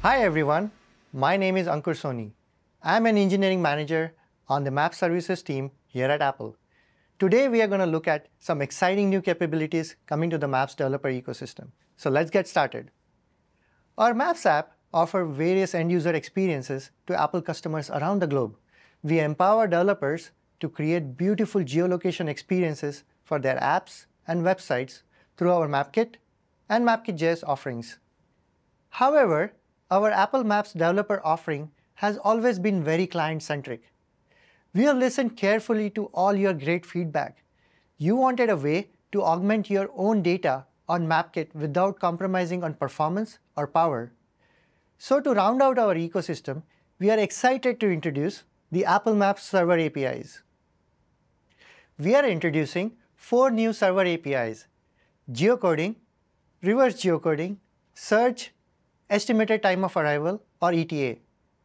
Hi everyone, my name is Ankur Soni. I'm an engineering manager on the Map Services team here at Apple. Today we are going to look at some exciting new capabilities coming to the Maps developer ecosystem. So let's get started. Our Maps app offers various end-user experiences to Apple customers around the globe. We empower developers to create beautiful geolocation experiences for their apps and websites through our MapKit and MapKit JS offerings. However, our Apple Maps developer offering has always been very client-centric. We have listened carefully to all your great feedback. You wanted a way to augment your own data on MapKit without compromising on performance or power. So to round out our ecosystem, we are excited to introduce the Apple Maps Server APIs. We are introducing 4 new server APIs: geocoding, reverse geocoding, search, estimated time of arrival, or ETA.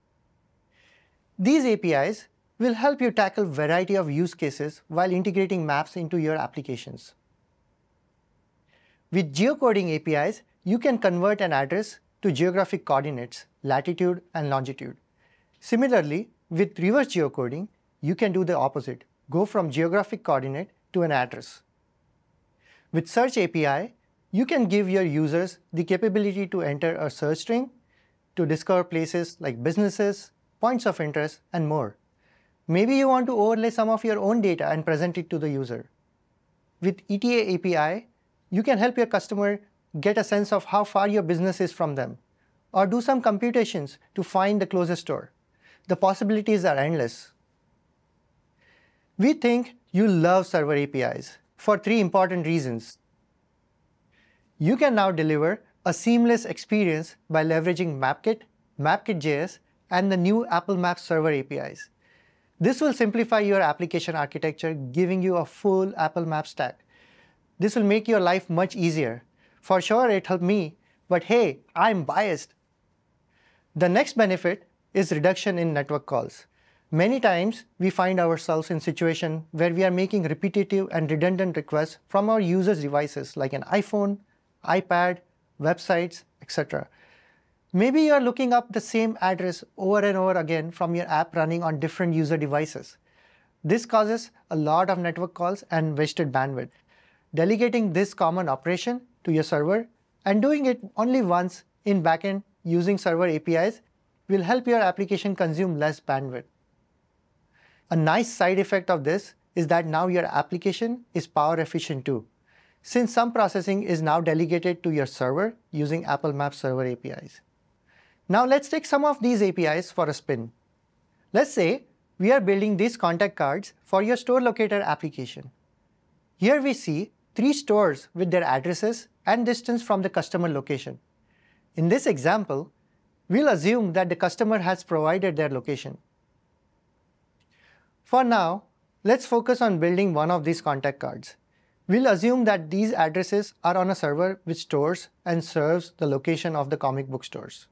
These APIs will help you tackle a variety of use cases while integrating maps into your applications. With geocoding APIs, you can convert an address to geographic coordinates, latitude and longitude. Similarly, with reverse geocoding, you can do the opposite, go from geographic coordinate to an address. With Search API, you can give your users the capability to enter a search string to discover places like businesses, points of interest, and more. Maybe you want to overlay some of your own data and present it to the user. With ETA API, you can help your customer get a sense of how far your business is from them, or do some computations to find the closest store. The possibilities are endless. We think you'll love server APIs for 3 important reasons. You can now deliver a seamless experience by leveraging MapKit, MapKit JS, and the new Apple Maps Server APIs. This will simplify your application architecture, giving you a full Apple Maps stack. This will make your life much easier. For sure, it helped me, but hey, I'm biased. The next benefit is reduction in network calls. Many times, we find ourselves in situations where we are making repetitive and redundant requests from our users' devices like an iPhone, iPad, websites, etc. Maybe you are looking up the same address over and over again from your app running on different user devices. This causes a lot of network calls and wasted bandwidth. Delegating this common operation to your server and doing it only once in backend using server APIs will help your application consume less bandwidth. A nice side effect of this is that now your application is power efficient too, since some processing is now delegated to your server using Apple Maps Server APIs. Now let's take some of these APIs for a spin. Let's say we are building these contact cards for your store locator application. Here we see 3 stores with their addresses and distance from the customer location. In this example, we'll assume that the customer has provided their location. For now, let's focus on building one of these contact cards. We'll assume that these addresses are on a server which stores and serves the location of the comic book stores.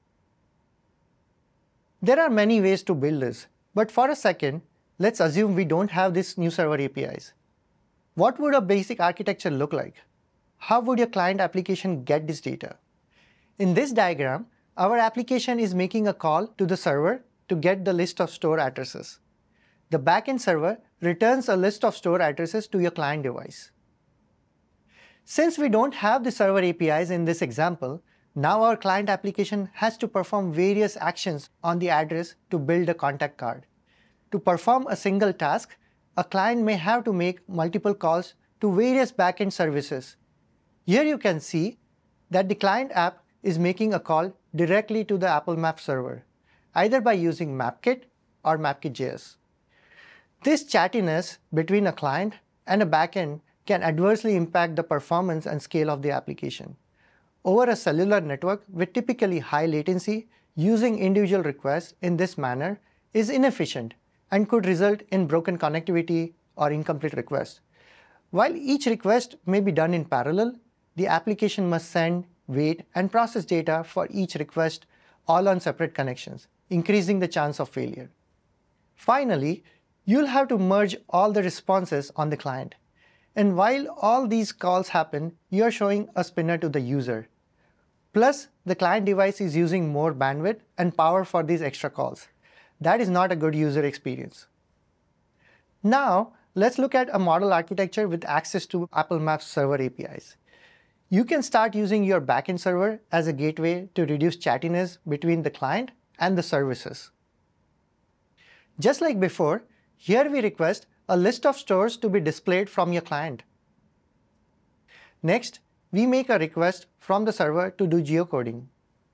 There are many ways to build this, but for a second, let's assume we don't have these new server APIs. What would a basic architecture look like? How would your client application get this data? In this diagram, our application is making a call to the server to get the list of store addresses. The backend server returns a list of store addresses to your client device. Since we don't have the server APIs in this example, now our client application has to perform various actions on the address to build a contact card. To perform a single task, a client may have to make multiple calls to various backend services. Here you can see that the client app is making a call directly to the Apple Maps server, either by using MapKit or MapKit JS. This chattiness between a client and a backend can adversely impact the performance and scale of the application. Over a cellular network with typically high latency, using individual requests in this manner is inefficient and could result in broken connectivity or incomplete requests. While each request may be done in parallel, the application must send, wait, and process data for each request all on separate connections, increasing the chance of failure. Finally, you'll have to merge all the responses on the client. And while all these calls happen, you're showing a spinner to the user. Plus, the client device is using more bandwidth and power for these extra calls. That is not a good user experience. Now, let's look at a model architecture with access to Apple Maps server APIs. You can start using your backend server as a gateway to reduce chattiness between the client and the services. Just like before, here we request a list of stores to be displayed from your client. Next, we make a request from the server to do geocoding.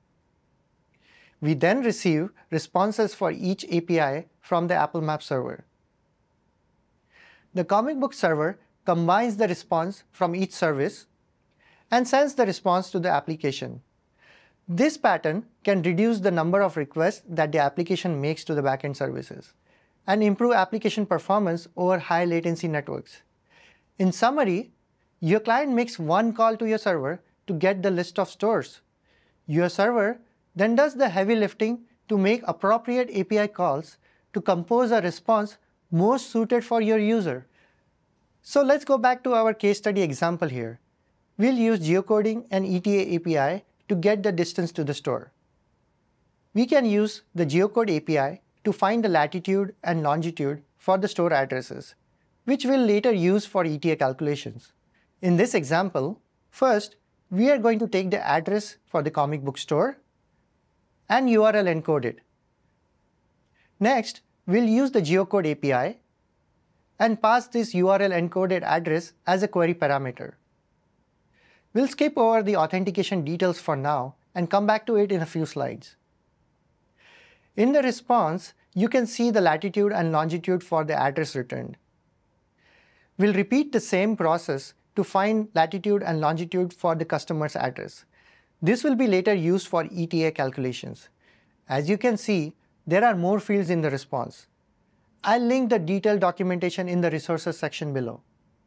We then receive responses for each API from the Apple Maps server. The comic book server combines the response from each service and sends the response to the application. This pattern can reduce the number of requests that the application makes to the backend services and improve application performance over high latency networks. In summary, your client makes one call to your server to get the list of stores. Your server then does the heavy lifting to make appropriate API calls to compose a response most suited for your user. So let's go back to our case study example here. We'll use geocoding and ETA API to get the distance to the store. We can use the geocode API to find the latitude and longitude for the store addresses, which we'll later use for ETA calculations. In this example, first, we are going to take the address for the comic book store and URL encode it. Next, we'll use the geocode API and pass this URL encoded address as a query parameter. We'll skip over the authentication details for now and come back to it in a few slides. In the response, you can see the latitude and longitude for the address returned. We'll repeat the same process to find latitude and longitude for the customer's address. This will be later used for ETA calculations. As you can see, there are more fields in the response. I'll link the detailed documentation in the resources section below.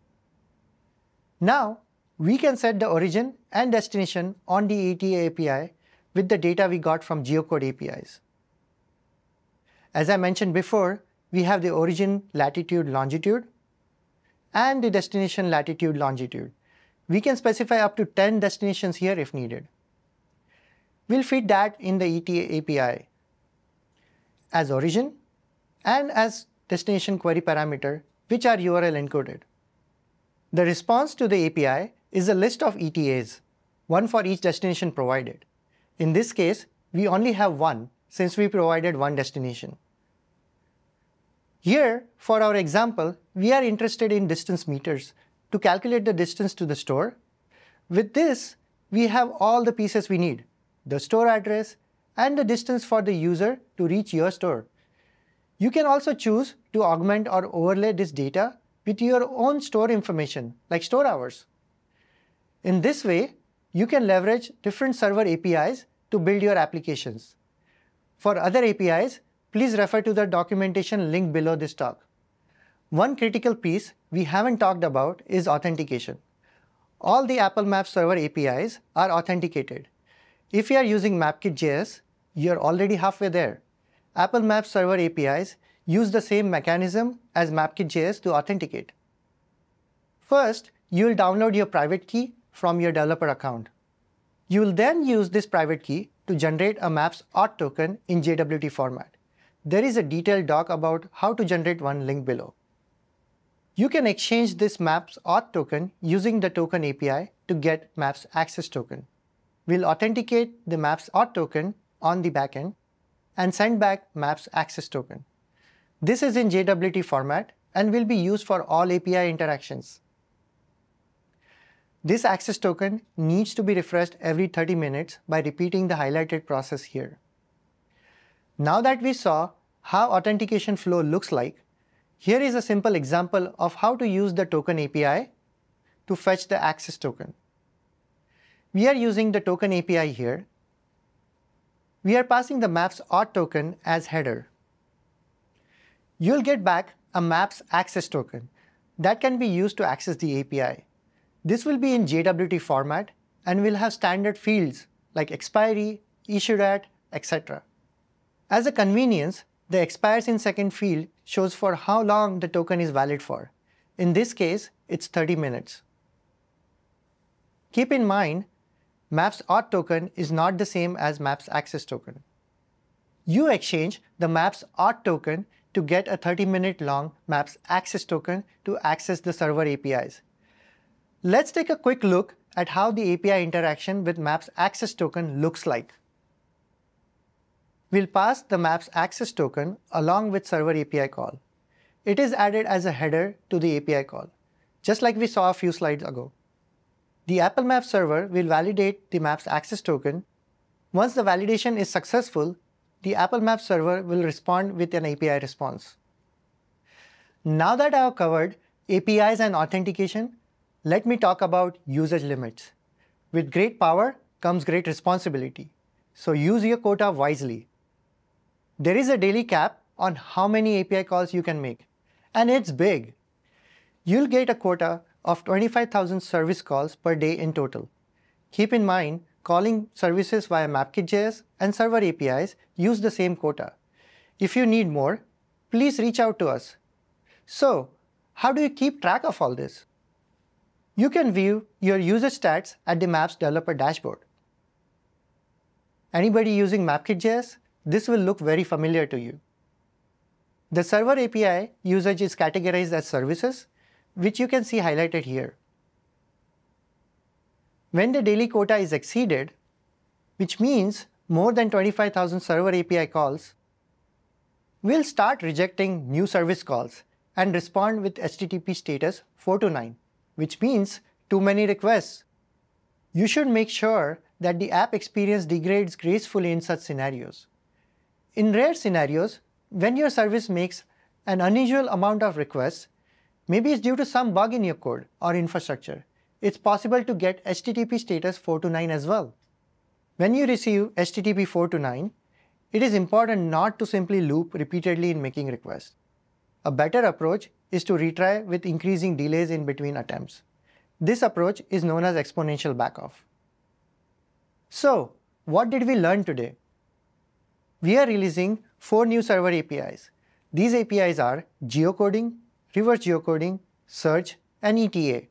Now, we can set the origin and destination on the ETA API with the data we got from geocode APIs. As I mentioned before, we have the origin latitude longitude and the destination latitude longitude. We can specify up to 10 destinations here if needed. We'll feed that in the ETA API as origin and as destination query parameter, which are URL encoded. The response to the API is a list of ETAs, one for each destination provided. In this case, we only have one since we provided one destination. Here, for our example, we are interested in distance meters to calculate the distance to the store. With this, we have all the pieces we need: the store address and the distance for the user to reach your store. You can also choose to augment or overlay this data with your own store information, like store hours. In this way, you can leverage different server APIs to build your applications. For other APIs, please refer to the documentation linked below this talk. One critical piece we haven't talked about is authentication. All the Apple Maps server APIs are authenticated. If you are using MapKit JS, you're already halfway there. Apple Maps server APIs use the same mechanism as MapKit JS to authenticate. First, you will download your private key from your developer account. You will then use this private key to generate a Maps auth token in JWT format. There is a detailed doc about how to generate one linked below. You can exchange this Maps auth token using the token API to get Maps access token. We'll authenticate the Maps auth token on the backend and send back Maps access token. This is in JWT format and will be used for all API interactions. This access token needs to be refreshed every 30 minutes by repeating the highlighted process here. Now that we saw how authentication flow looks like, here is a simple example of how to use the token API to fetch the access token. We are using the token API here. We are passing the Maps auth token as header. You'll get back a Maps access token that can be used to access the API. This will be in JWT format and will have standard fields like expiry, issued at, etc. As a convenience, the expires in second field shows for how long the token is valid for. In this case, it's 30 minutes. Keep in mind, Maps auth token is not the same as Maps access token. You exchange the Maps auth token to get a 30-minute long Maps access token to access the server APIs. Let's take a quick look at how the API interaction with Maps access token looks like. We'll pass the Maps access token along with server API call. It is added as a header to the API call, just like we saw a few slides ago. The Apple Maps server will validate the Maps access token. Once the validation is successful, the Apple Maps server will respond with an API response. Now that I have covered APIs and authentication, let me talk about usage limits. With great power comes great responsibility, so use your quota wisely. There is a daily cap on how many API calls you can make, and it's big. You'll get a quota of 25,000 service calls per day in total. Keep in mind, calling services via MapKit JS and server APIs use the same quota. If you need more, please reach out to us. So, how do you keep track of all this? You can view your usage stats at the Maps developer dashboard. Anybody using MapKit JS? This will look very familiar to you. The server API usage is categorized as services, which you can see highlighted here. When the daily quota is exceeded, which means more than 25,000 server API calls, we'll start rejecting new service calls and respond with HTTP status 429, which means too many requests. You should make sure that the app experience degrades gracefully in such scenarios. In rare scenarios, when your service makes an unusual amount of requests, maybe it's due to some bug in your code or infrastructure, it's possible to get HTTP status 429 as well. When you receive HTTP 429, it is important not to simply loop repeatedly in making requests. A better approach is to retry with increasing delays in between attempts. This approach is known as exponential backoff. So, what did we learn today? We are releasing 4 new server APIs. These APIs are geocoding, reverse geocoding, search, and ETA.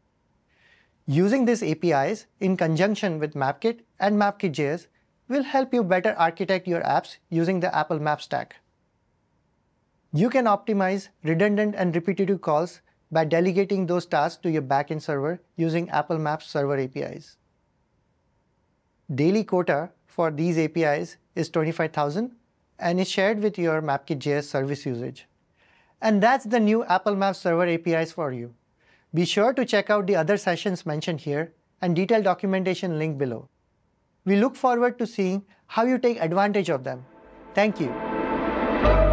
Using these APIs in conjunction with MapKit and MapKit JS will help you better architect your apps using the Apple Maps stack. You can optimize redundant and repetitive calls by delegating those tasks to your backend server using Apple Maps server APIs. Daily quota for these APIs is 25,000 and is shared with your MapKit JS service usage. And that's the new Apple Maps server APIs for you. Be sure to check out the other sessions mentioned here and detailed documentation linked below. We look forward to seeing how you take advantage of them. Thank you.